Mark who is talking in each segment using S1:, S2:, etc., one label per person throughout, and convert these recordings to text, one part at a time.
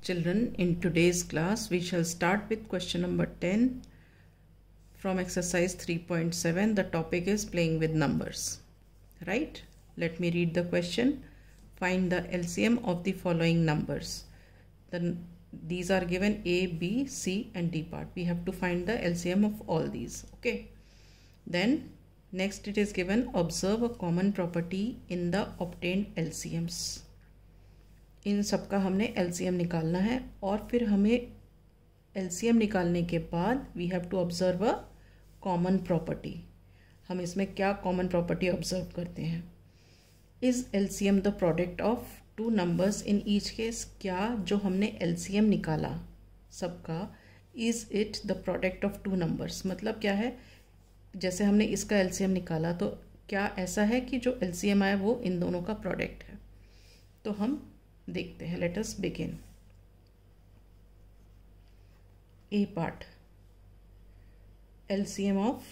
S1: Children, in today's class, we shall start with question number 10 from exercise 3.7. The topic is playing with numbers. Right? Let me read the question. Find the LCM of the following numbers. These are given A, B, C and D part. We have to find the LCM of all these. Okay. Then next it is given, observe a common property in the obtained LCMs. इन सब का हमने LCM निकालना है और फिर हमें LCM निकालने के बाद we have to observe a common property. हम इसमें क्या कॉमन प्रॉपर्टी ऑब्जर्व करते हैं? Is LCM the product of two numbers in each case. क्या जो हमने LCM निकाला सबका, is it the product of two numbers. मतलब क्या है, जैसे हमने इसका LCM निकाला तो क्या ऐसा है कि जो LCM आया वो इन दोनों का प्रोडक्ट है. तो हम देखते हैं. Let us begin. A part, LCM of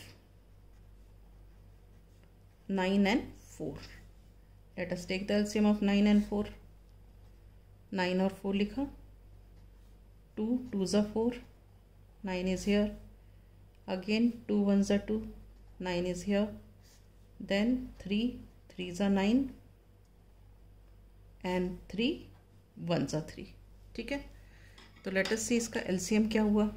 S1: 9 and 4. Let us take the LCM of 9 and 4. 9 और 4 लिखा. 2 2s are 4. 9 is here. Again 2 1s are 2. 9 is here. Then 3 3s are 9. And 3 1s are 3. ठीक है. तो लेट अस सी इसका LCM क्या हुआ.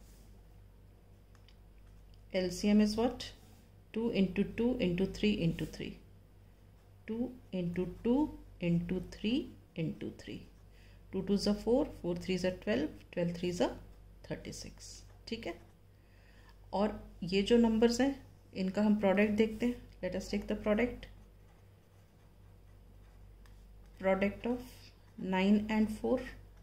S1: LCM is what? 2 into 2 into 3 into 3. 2 into 2 into 3 into 3. 2 2s are 4. 4 3s are 12. 12 3s are 36. ठीक है. और ये जो नंबर्स हैं इनका हम प्रोडक्ट देखते हैं. Let us take the product. Product of 9 and 4.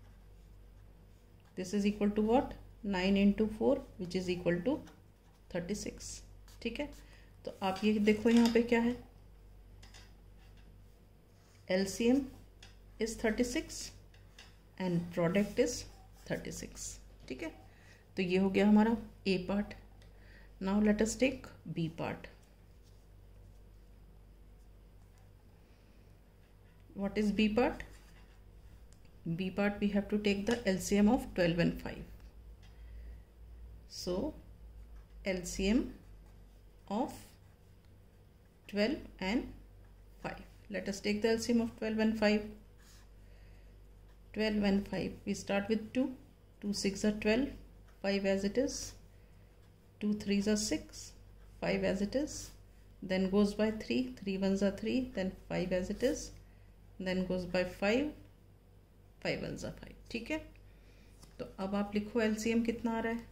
S1: This is equal to what? 9 into 4 which is equal to 36. ठीक है. तो आप ये देखो यहाँ पे क्या है. LCM is 36 and product is 36. ठीक है. तो ये हो गया हमारा A part. Now let us take B part. What is B part? B part we have to take the LCM of 12 and 5. So LCM of 12 and 5. Let us take the LCM of 12 and 5. 12 and 5. We start with 2. 2 6 are 12. 5 as it is. 2 3s are 6. 5 as it is. Then goes by 3. 3 1s are 3. Then 5 as it is. Then goes by 5. 5 1s are 5. ठीक है. तो अब आप लिखो LCM कितना आ रहा है.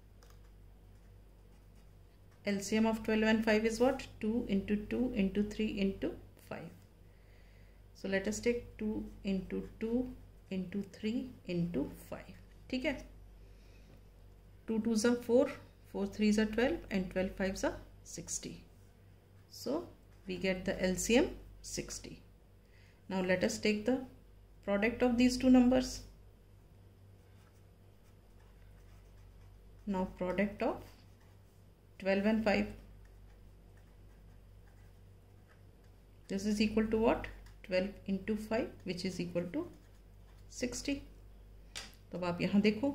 S1: LCM of 12 and 5 is what? 2 into 2 into 3 into 5. So let us take 2 into 2 into 3 into 5. ठीक है. 2 2s are 4. 4 3s are 12 and 12 5s are 60. So we get the LCM 60. Now let us take the product of these two numbers. Now product of 12 and 5. This is equal to what? 12 into 5 which is equal to 60. तो अब आप यहाँ देखो,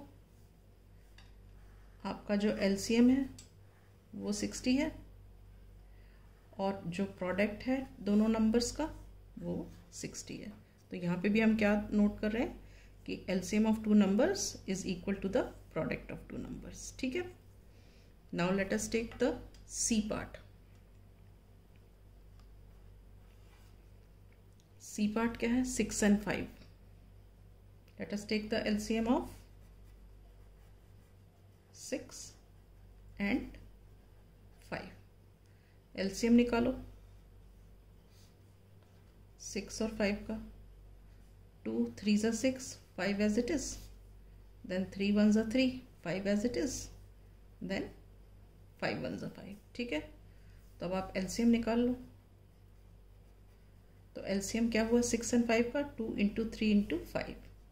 S1: आपका जो LCM है वो 60 है और जो प्रोडक्ट है दोनों नंबर्स का वो 60 है. तो यहाँ पे भी हम क्या नोट कर रहे हैं कि LCM of two numbers is equal to the product of two numbers. ठीक है. Now let us take the C part. C part क्या है? 6 and 5. Let us take the LCM of 6 and 5. LCM निकालो 6 और 5 का. 2 3s are 6. 5 as it is. Then 3 1s are 3. 5 as it is. Then 5 1s are 5. ठीक है. तो अब आप LCM निकाल लो. तो LCM क्या हुआ 6 and 5 का? 2 into 3 into 5.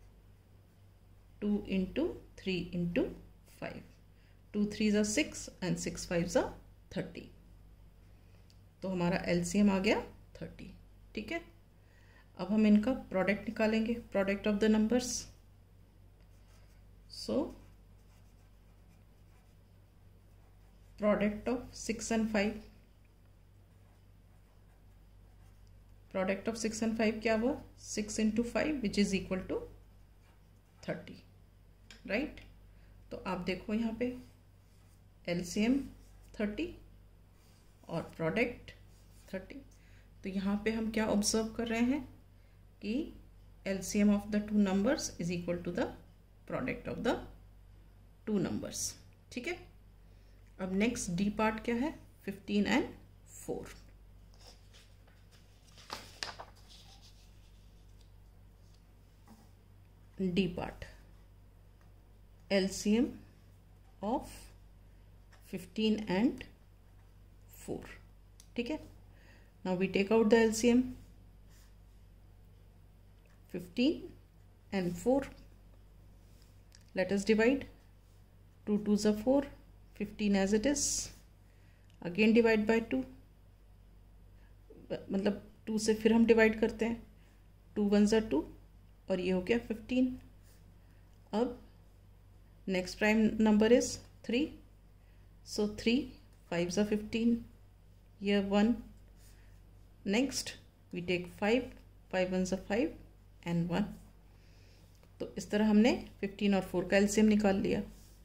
S1: 2 into 3 into 5. 2 3s are 6 and 6 5s are 30. तो हमारा LCM आ गया 30. ठीक है. अब हम इनका प्रोडक्ट निकालेंगे. Product of the numbers. So product of 6 and 5, product of 6 and 5 क्या हुआ? 6 into 5 which is equal to 30, right? तो आप देखो यहाँ पे एलसीएम 30 और प्रोडक्ट 30। तो यहाँ पे हम क्या ऑब्जर्व कर रहे हैं कि LCM of the two numbers is equal to the product of the two numbers. ठीक है, अब नेक्स्ट डी पार्ट क्या है? 15 and 4। D part, LCM of 15 and 4। ठीक है, now we take out the LCM 15 and 4। let us divide, 2 2s are 4, 15 as it is, again divide by 2, मतलब 2 से फिर हम डिवाइड करते हैं, 2 1s are 2 और ये हो गया 15। अब next prime number is 3, so 3 5s are 15, ये 1। Next we take 5, 5 1s are 5 and 1। तो इस तरह हमने 15 और 4 का एलसीएम निकाल लिया।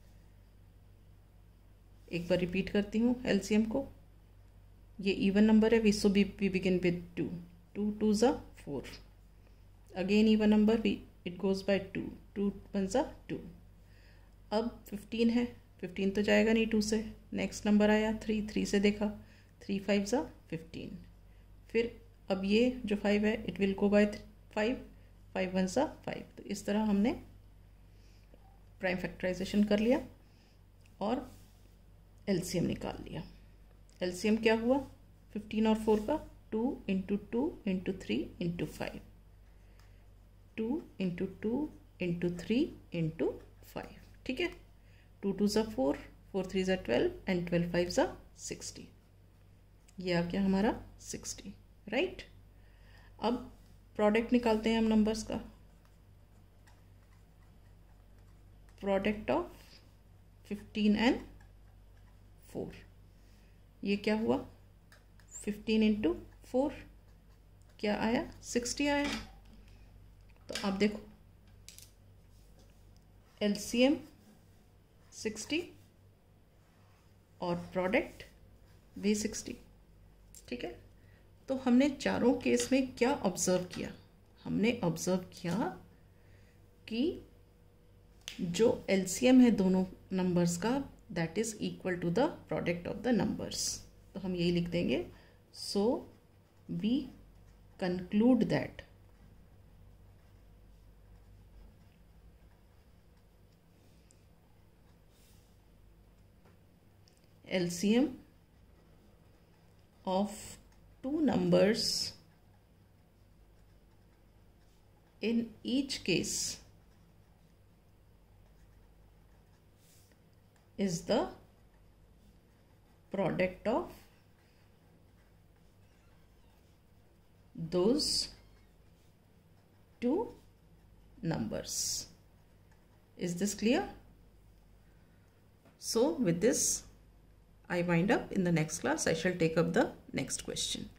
S1: एक बार रिपीट करती हूँ एलसीएम को। ये इवन नंबर है, so we begin with 2, 2 2s are 4, again even number, it goes by 2, 2 1s are 2। अब 15 है, 15 तो जाएगा नहीं 2 से। नेक्स्ट नंबर आया 3, 3 से देखा, 3 5s are 15। फिर अब ये जो 5 है it will go by 5, 5 1s are 5। तो इस तरह हमने प्राइम फैक्टराइजेशन कर लिया और एलसीएम निकाल लिया। एलसीएम क्या हुआ 15 और 4 का? 2 into 2 into 3 into 5, 2 into 2 into 3 into 5। ठीक है, 2 2s are 4, 4 3s are 12 and 12 5s are 60। ये आ गया हमारा 60, राइट? अब प्रोडक्ट निकालते हैं हम नंबर्स का। प्रोडक्ट ऑफ 15 and 4, ये क्या हुआ? 15 into 4 क्या आया? 60 आया। तो आप देखो एलसीएम 60 और प्रोडक्ट भी 60। ठीक है, तो हमने चारों केस में क्या ऑब्जर्व किया? हमने ऑब्जर्व किया कि जो एलसीएम है दोनों नंबर्स का that is equal to the product of the numbers. तो हम यही लिख देंगे, so we conclude that LCM of two numbers in each case is the product of those two numbers. Is this clear? So with this I wind up. In the next class I shall take up the next question.